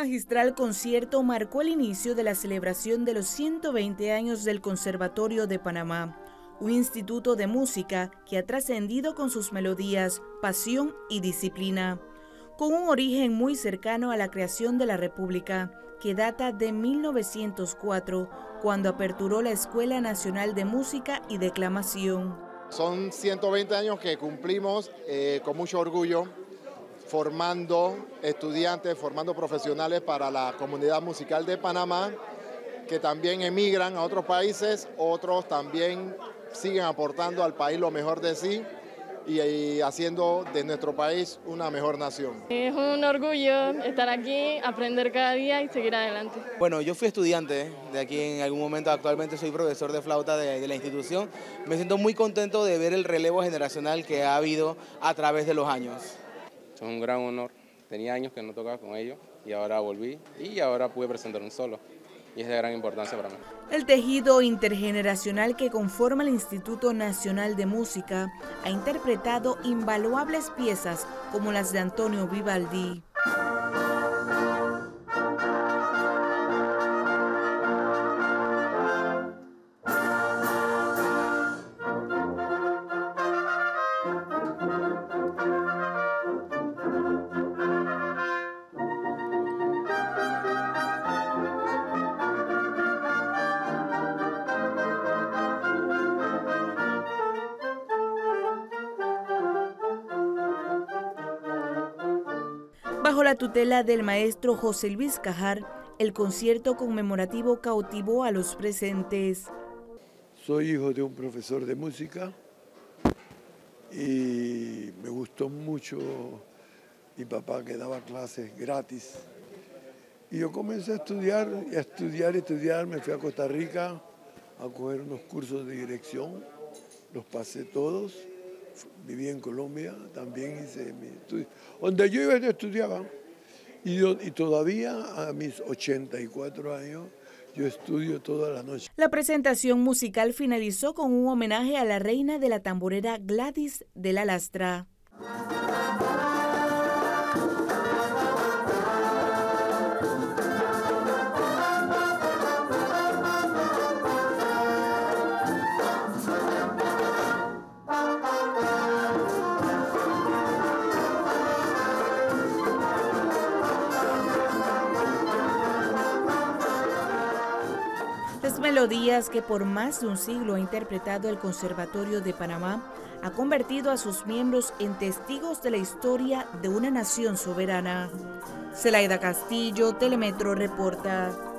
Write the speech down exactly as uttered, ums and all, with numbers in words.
magistral concierto marcó el inicio de la celebración de los ciento veinte años del Conservatorio de Panamá, un instituto de música que ha trascendido con sus melodías, pasión y disciplina, con un origen muy cercano a la creación de la República, que data de mil novecientos cuatro, cuando aperturó la Escuela Nacional de Música y Declamación. Son ciento veinte años que cumplimos eh, con mucho orgullo, formando estudiantes, formando profesionales para la comunidad musical de Panamá, que también emigran a otros países, otros también siguen aportando al país lo mejor de sí y, y haciendo de nuestro país una mejor nación. Es un orgullo estar aquí, aprender cada día y seguir adelante. Bueno, yo fui estudiante de aquí en algún momento, actualmente soy profesor de flauta de, de la institución. Me siento muy contento de ver el relevo generacional que ha habido a través de los años. Es un gran honor, tenía años que no tocaba con ellos y ahora volví y ahora pude presentar un solo y es de gran importancia para mí. El tejido intergeneracional que conforma el Instituto Nacional de Música ha interpretado invaluables piezas como las de Antonio Vivaldi. Bajo la tutela del maestro José Luis Cajar, el concierto conmemorativo cautivó a los presentes. Soy hijo de un profesor de música y me gustó mucho mi papá que daba clases gratis. Y yo comencé a estudiar, y a estudiar, y estudiar. Me fui a Costa Rica a coger unos cursos de dirección, los pasé todos. Viví en Colombia, también hice mi estudio. Donde yo iba, yo estudiaba. Y, yo, y todavía a mis ochenta y cuatro años, yo estudio toda la noche. La presentación musical finalizó con un homenaje a la reina de la tamborera Gladys de la Lastra. Las melodías que por más de un siglo ha interpretado el Conservatorio de Panamá ha convertido a sus miembros en testigos de la historia de una nación soberana. Zelaida Castillo, Telemetro reporta.